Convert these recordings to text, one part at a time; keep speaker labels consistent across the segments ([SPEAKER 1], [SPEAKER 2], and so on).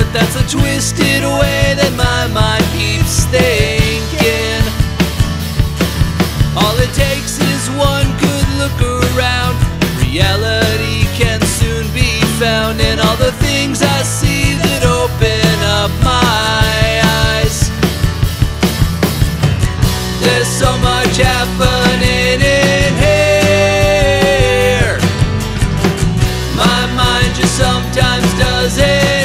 [SPEAKER 1] But that's a twisted way that my mind keeps thinking. All it takes is one good look around. Reality can soon be found in all the things I see that open up my eyes. There's so much happening in here. My mind just sometimes doesn't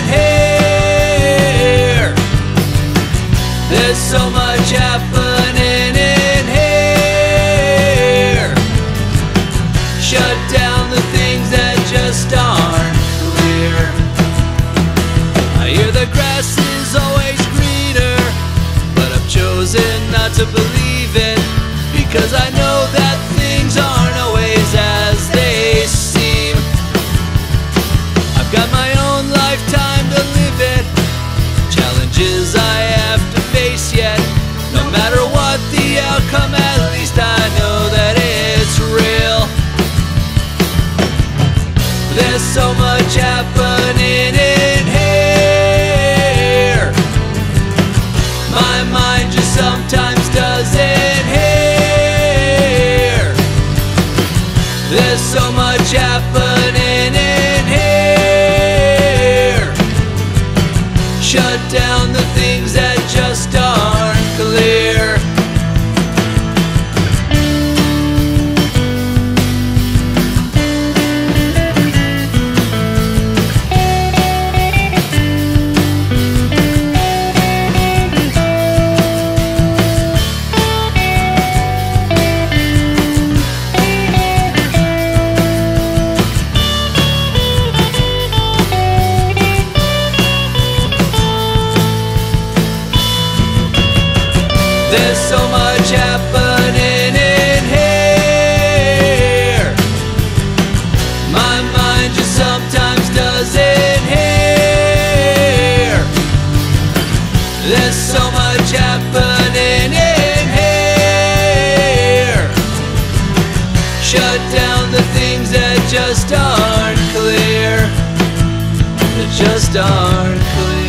[SPEAKER 1] hear. There's so much happening in here. Shut down the things that just aren't clear. I hear the grass is always greener, but I've chosen not to believe it, because I know that things aren't always as they seem. I've got my own lifetime to live it, challenges I have to face yet. No matter what the outcome, at least I know that it's real. There's so much happening in here. My mind just sometimes doesn't hear. There's so much happening in here. Shut down the things that just aren't clear. There's so much happening in here. My mind just sometimes doesn't hear. There's so much happening in here. Shut down the things that just aren't clear. That just aren't clear.